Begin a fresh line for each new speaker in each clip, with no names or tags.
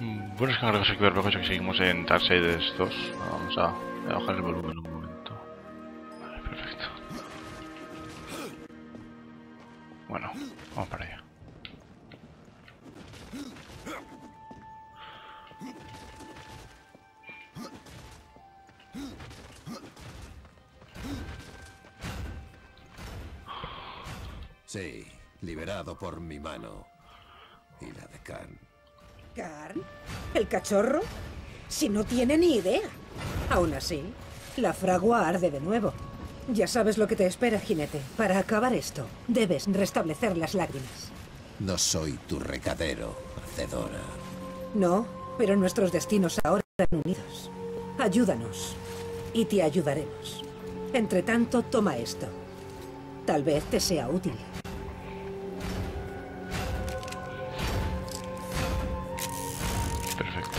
Buenos cangrejos y cuerpos que seguimos en Darksiders 2. Vamos a bajar el volumen un momento. Vale, perfecto. Bueno, vamos para allá.
Sí, liberado por mi mano. Y la de Khan.
¿Khan? ¿El cachorro? Si no tiene ni idea. Aún así, la fragua arde de nuevo. Ya sabes lo que te espera, jinete. Para acabar esto, debes restablecer las lágrimas.
No soy tu recadero, hacedora.
No, pero nuestros destinos ahora están unidos. Ayúdanos, y te ayudaremos. Entre tanto, toma esto. Tal vez te sea útil.
Perfecto.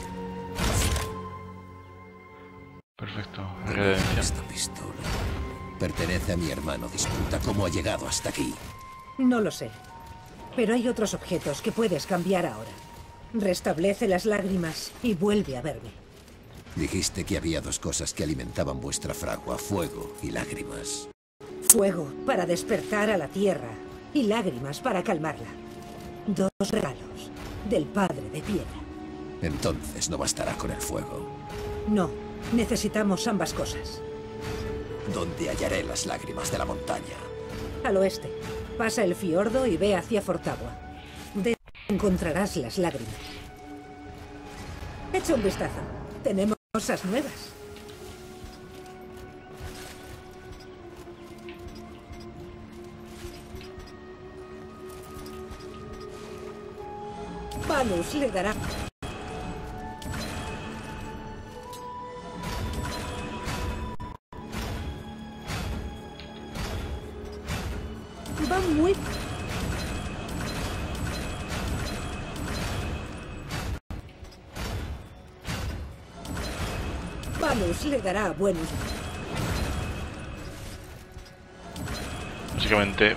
Perfecto.
Esta pistola pertenece a mi hermano. Disputa cómo ha llegado hasta aquí.
No lo sé. Pero hay otros objetos que puedes cambiar ahora. Restablece las lágrimas y vuelve a verme.
Dijiste que había dos cosas que alimentaban vuestra fragua: fuego y lágrimas.
Fuego para despertar a la tierra y lágrimas para calmarla. Dos regalos del padre de piedra.
Entonces no bastará con el fuego.
No, necesitamos ambas cosas.
¿Dónde hallaré las lágrimas de la montaña?
Al oeste. Pasa el fiordo y ve hacia Fortagua. Encontrarás las lágrimas. Echa un vistazo. Tenemos cosas nuevas. Vanus le dará. Va muy... Vanus le dará buenos.
Básicamente...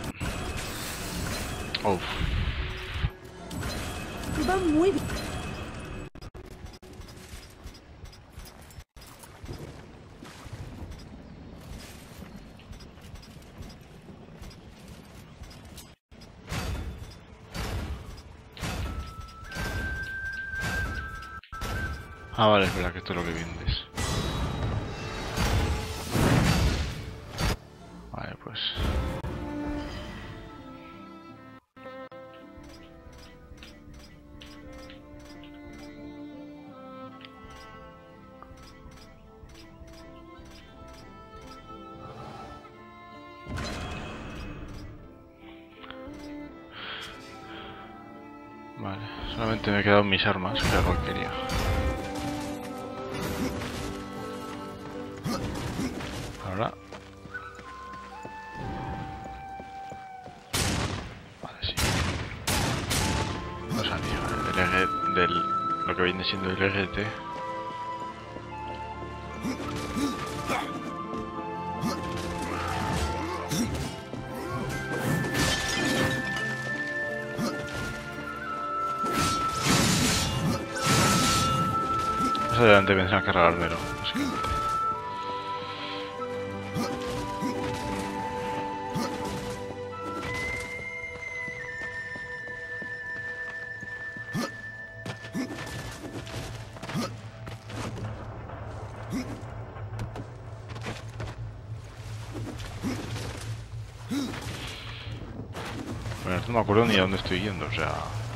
Uf.
Va muy bien.
Ah, vale, es verdad que esto es lo que vendes. Vale, pues... Vale, solamente me he quedado mis armas, que era lo que quería. Ahora... Vale, sí. No sabía, lo que viene siendo el RT. Más adelante pensaba cargármelo, básicamente. Bueno, no me acuerdo ni a dónde estoy yendo, o sea...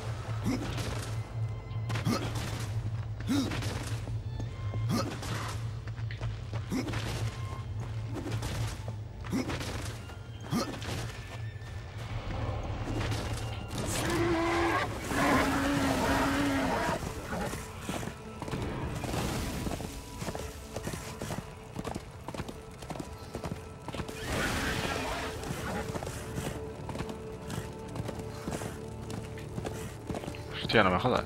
Hostia, no me jodas.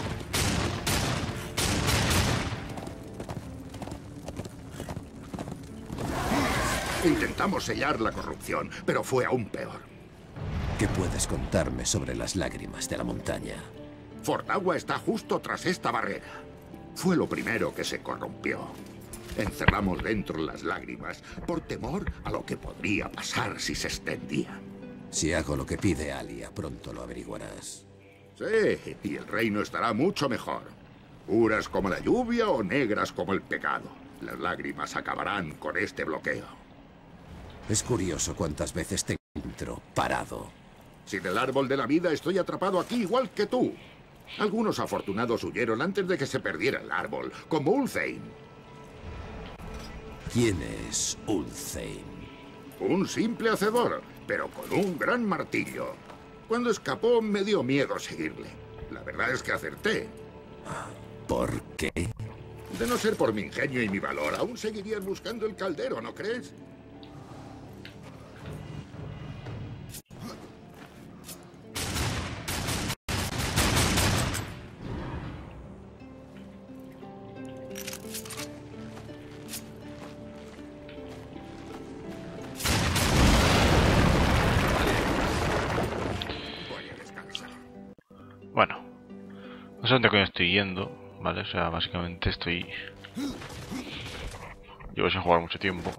Intentamos sellar la corrupción, pero fue aún peor.
¿Qué puedes contarme sobre las lágrimas de la montaña?
Fortagua está justo tras esta barrera. Fue lo primero que se corrompió. Encerramos dentro las lágrimas por temor a lo que podría pasar si se extendía.
Si hago lo que pide Alia, pronto lo averiguarás.
Sí, y el reino estará mucho mejor. Puras como la lluvia o negras como el pecado. Las lágrimas acabarán con este bloqueo.
Es curioso cuántas veces te encuentro parado.
Sin el árbol de la vida estoy atrapado aquí igual que tú. Algunos afortunados huyeron antes de que se perdiera el árbol, como Ulthane.
¿Quién es Ulthane?
Un simple hacedor, pero con un gran martillo. Cuando escapó me dio miedo seguirle. La verdad es que acerté.
¿Por qué?
De no ser por mi ingenio y mi valor, aún seguirías buscando el caldero, ¿no crees?
Bueno, no sé dónde coño estoy yendo, ¿vale? O sea, básicamente estoy... Llevo sin jugar mucho tiempo.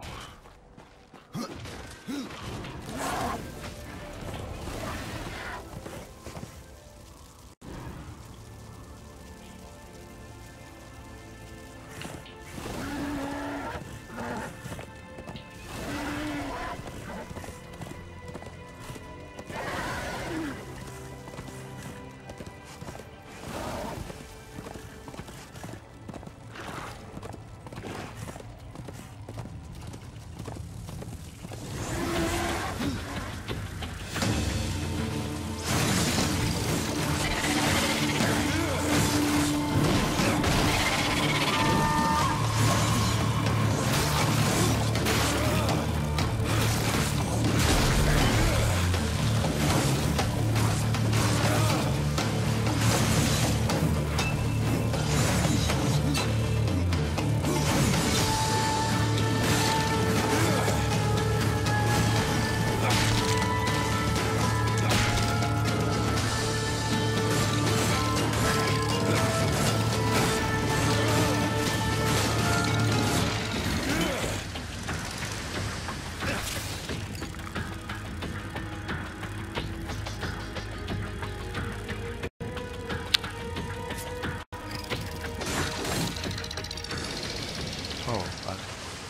Oh, vale.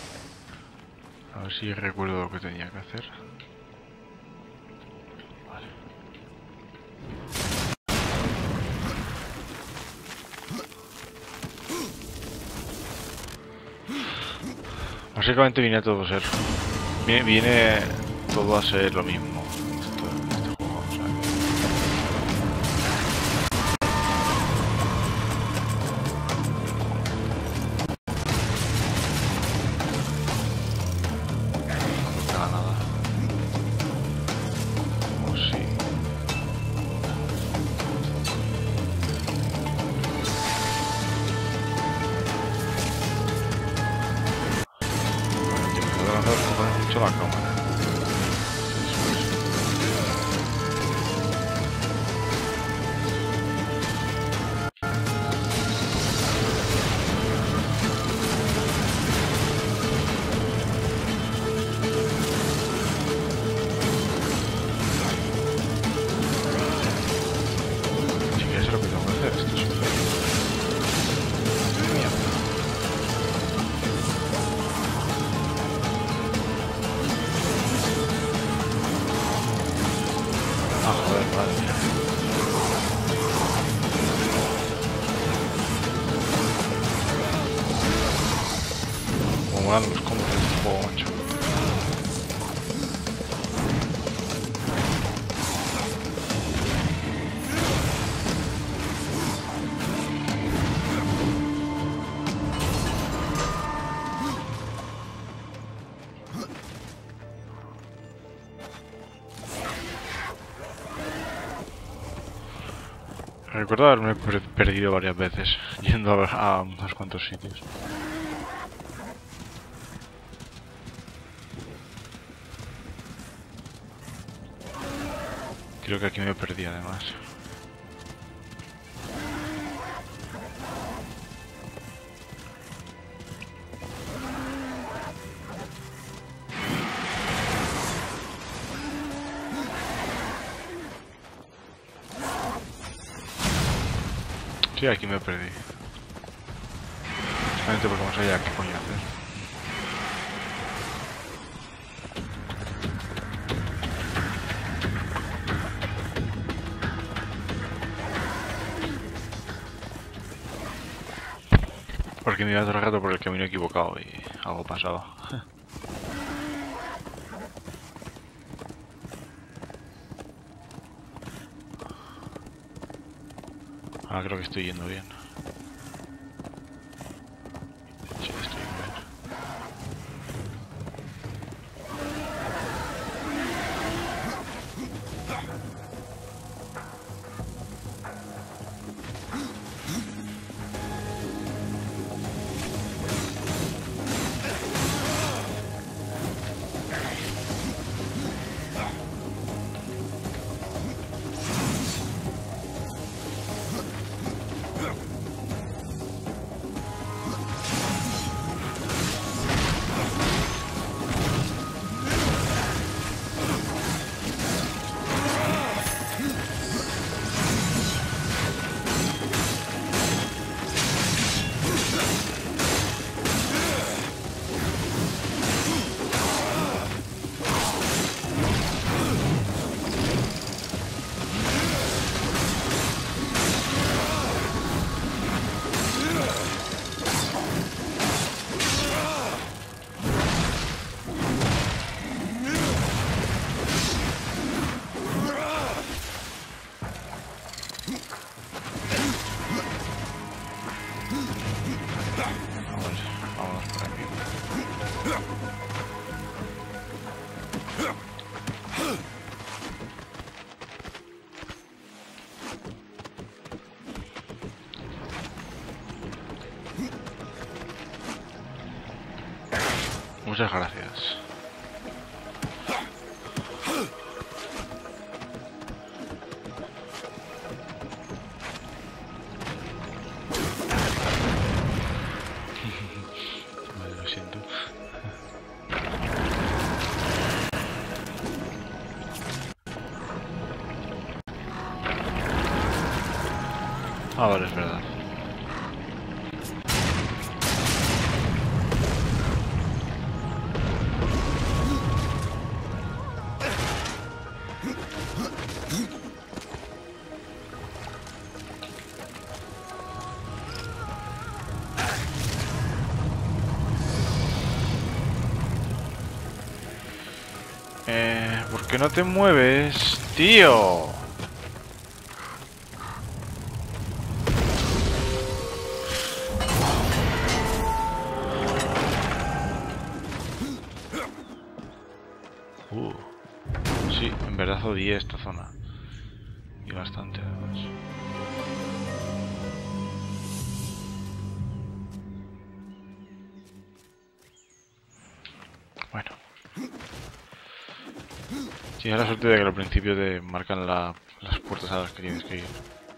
A ver si recuerdo lo que tenía que hacer. Vale. Básicamente viene todo a ser... Viene todo a ser lo mismo. Este juego, o sea que... mucho la cámara. Sí que es lo que tengo que hacer, esto es un... Como molan los combos de este juego, macho. Recuerdo haberme perdido varias veces yendo a unos cuantos sitios. Creo que aquí me perdí además. Sí, aquí me perdí. Justamente porque no sabía qué coño hacer. Porque me iba todo el rato por el camino equivocado y algo pasaba. Ahora creo que estoy yendo bien. Sí, estoy yendo bien. Vámonos por aquí. Muchas gracias. Vale, lo siento. Ah, vale, es verdad. ¿Por qué no te mueves, tío? Sí, en verdad odié esta zona. Y bastante, además. Bueno. Tienes la suerte de que al principio te marcan las puertas a las que tienes que ir.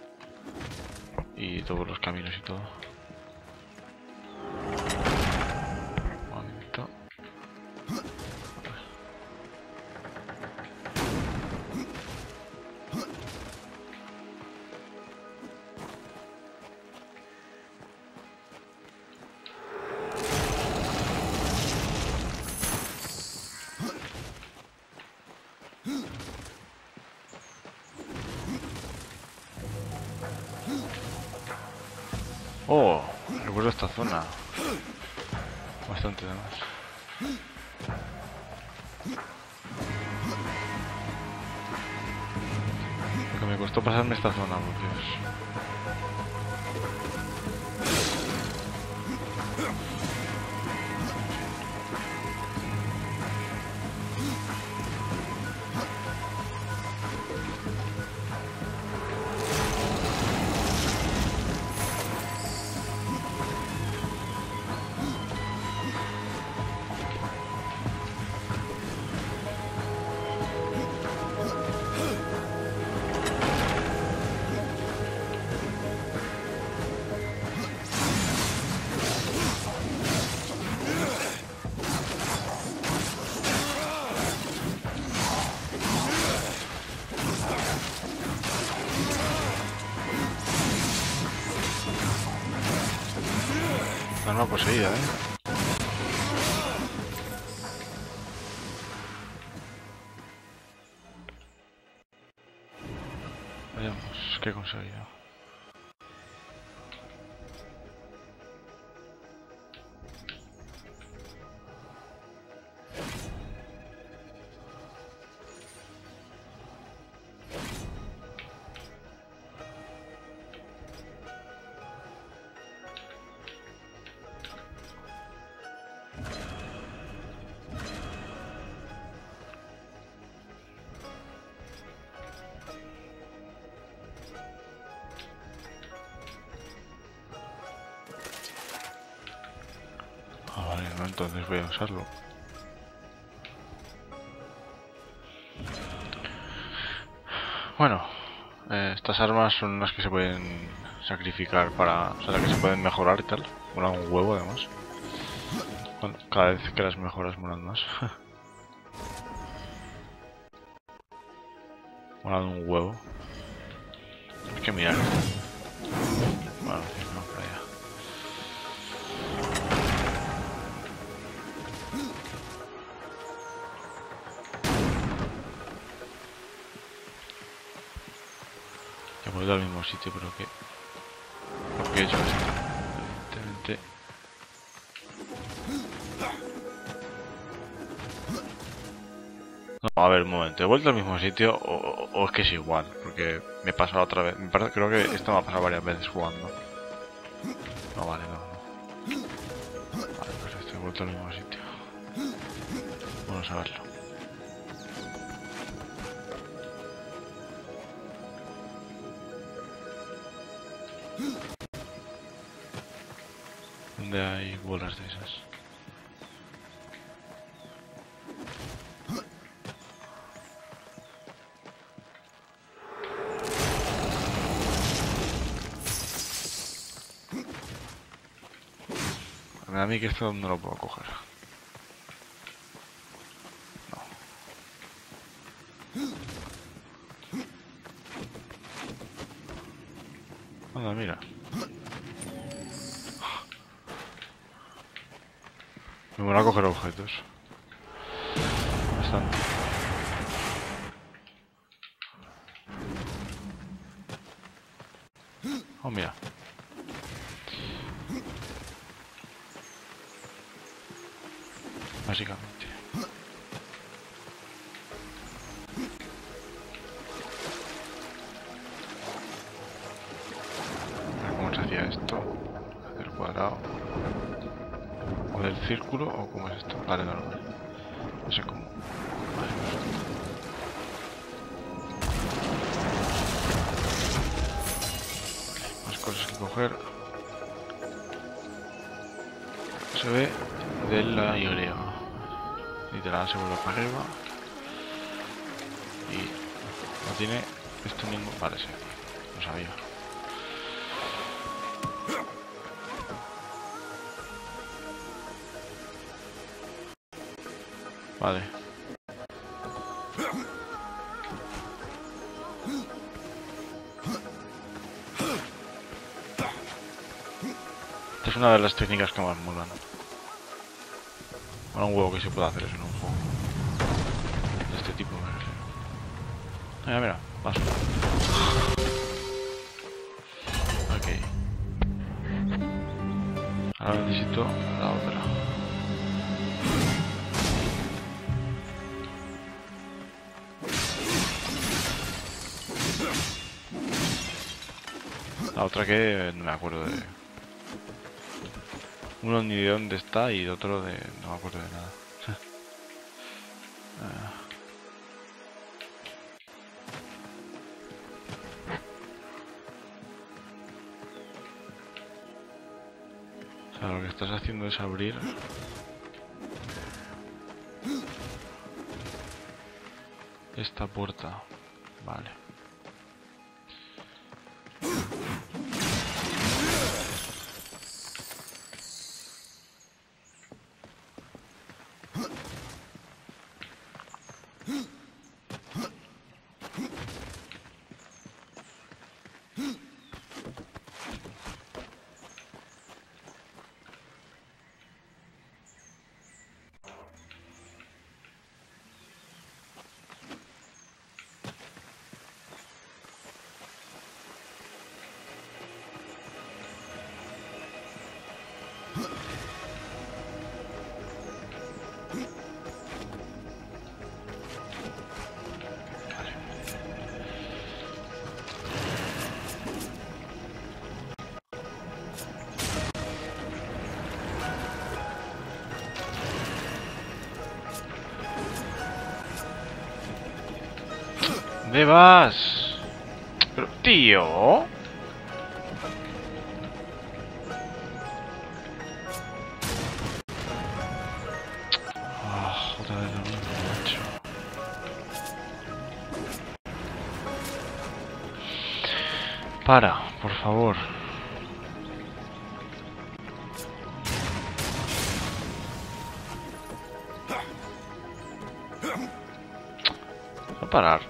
Y todos los caminos y todo. Un momento. Oh, recuerdo esta zona. Bastante además. Lo que me costó pasarme esta zona, por Dios. Arma poseída, Veamos qué he conseguido. Vale, no, entonces voy a usarlo. Bueno, estas armas son las que se pueden sacrificar para... O sea, las que se pueden mejorar y tal. Molan un huevo además. Bueno, cada vez que las mejoras molan más. Molan un huevo. Hay que mirar. Bueno, sí, no, por allá. Ya he vuelto al mismo sitio, pero que... ¿Por qué he hecho esto? Evidentemente... No, a ver, un momento. ¿He vuelto al mismo sitio o es que es igual? Porque me he pasado otra vez. Creo que esto me ha pasado varias veces jugando. No, vale, no. Vale, pues esto, he vuelto al mismo sitio. Vamos a verlo. ¿Dónde hay bolas de esas? Me da a mí que esto no lo puedo coger. No. Anda, mira. Me mola coger objetos. Bastante. Oh, mira. Básicamente. ¿Cómo se hacía esto? ¿Del cuadrado? ¿O del círculo? ¿O cómo es esto? Vale, normal. No sé cómo. Vale, más cosas que coger. Se ve de la Y. Literal se vuelve para arriba. Y no tiene esto ningún... Vale, sí. Lo sabía. Vale. Esta es una de las técnicas que más molan. Mola un huevo que se pueda hacer eso en un juego. De este tipo, me refiero. Mira, mira, paso. Ok. Ahora necesito la otra. La otra que no me acuerdo de... Uno ni de dónde está y otro de... no me acuerdo de nada. O sea, lo que estás haciendo es abrir... esta puerta. Vale. ¿Dónde vas? Pero, tío. Ah, otra vez lo mismo, macho. Para, por favor. Va a parar.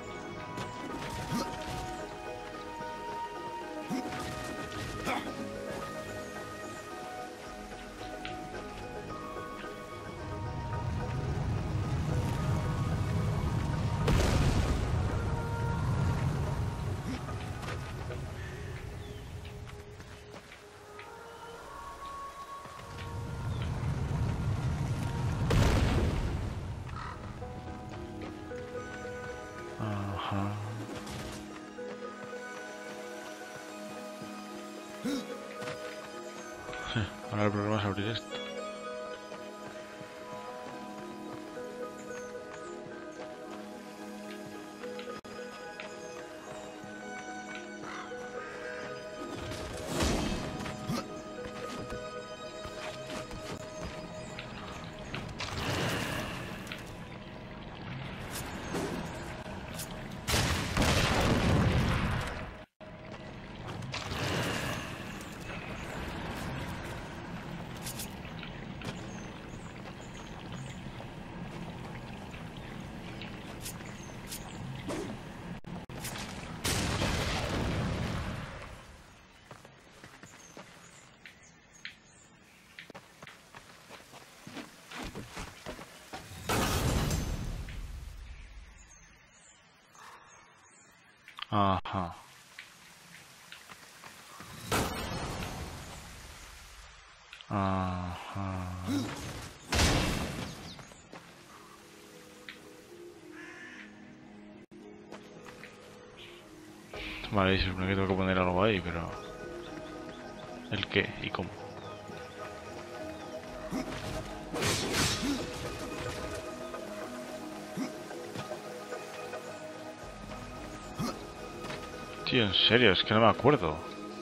Ajá. Ahora el problema es abrir esto. Ajá. Ajá. Vale, se supone que tengo que poner algo ahí, pero... ¿El qué y cómo? Tío, en serio, es que no me acuerdo.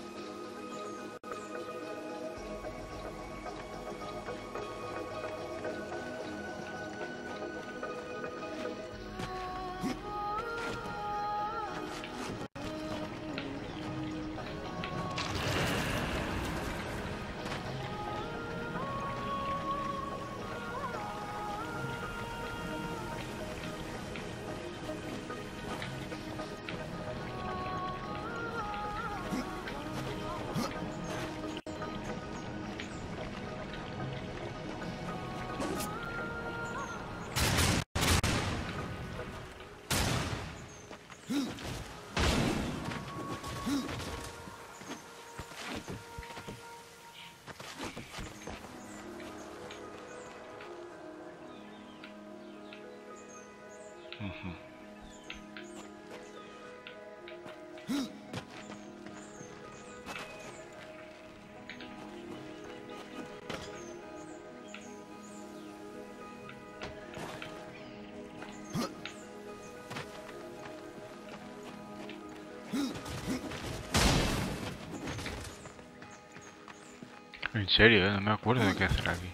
En serio, no me acuerdo de qué hacer aquí.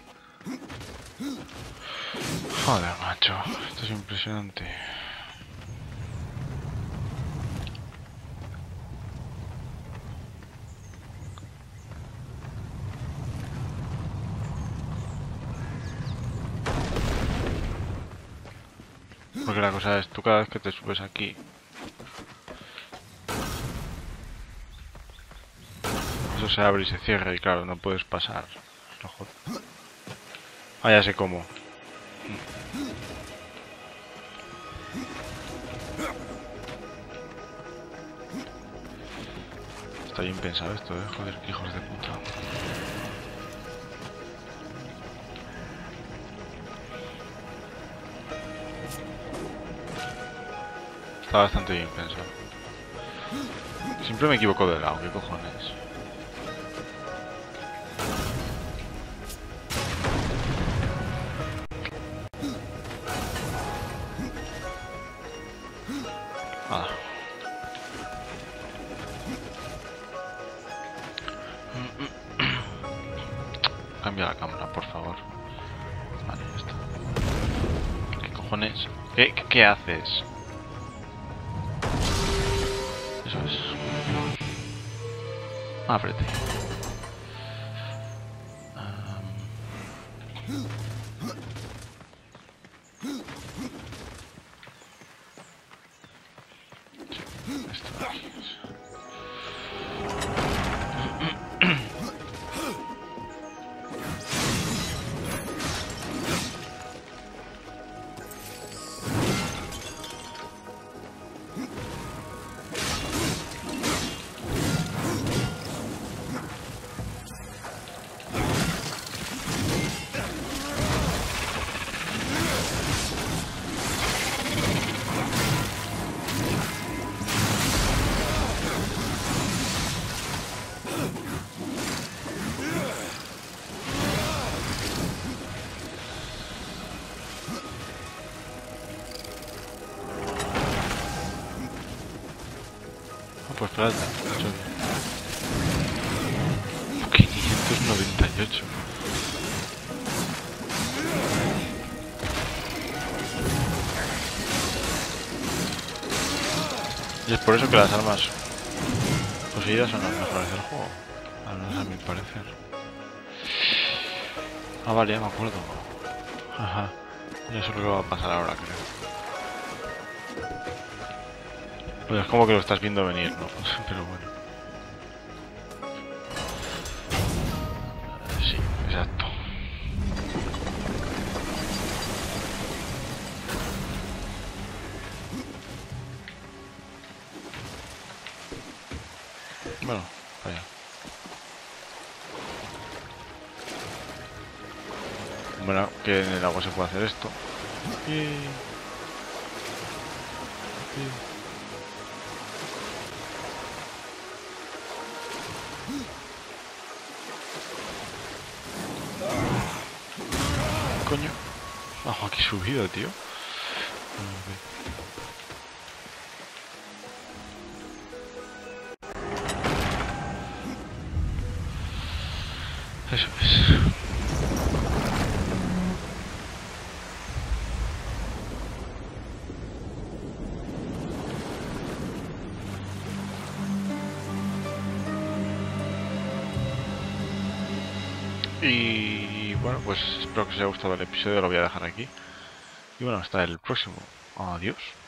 Joder, macho, esto es impresionante. Porque la cosa es, tú cada vez que te subes aquí, eso se abre y se cierra y claro, no puedes pasar. No joder. Ah, ya sé cómo. Está bien pensado esto, joder, qué hijos de puta. Está bastante bien pensado. Siempre me equivoco de lado, ¿qué cojones? Ah. Cambia la cámara, por favor. Vale, ya está. ¿Qué cojones? ¿Qué haces? Eso es. Ábrete. Esto de aquí. Pues espérate, 598. Y es por eso que las armas poseídas son las mejores del juego, al menos a mi parecer. Ah, vale, ya me acuerdo. Ajá, ya sé lo que va a pasar ahora, creo. Pues es como que lo estás viendo venir, ¿no? Pero bueno. Sí, exacto. Bueno, vaya. Bueno, que en el agua se puede hacer esto. Coño. Ojo, aquí subido, tío. Eso es. Y bueno, pues espero que os haya gustado el episodio, lo voy a dejar aquí. Y bueno, hasta el próximo. Adiós.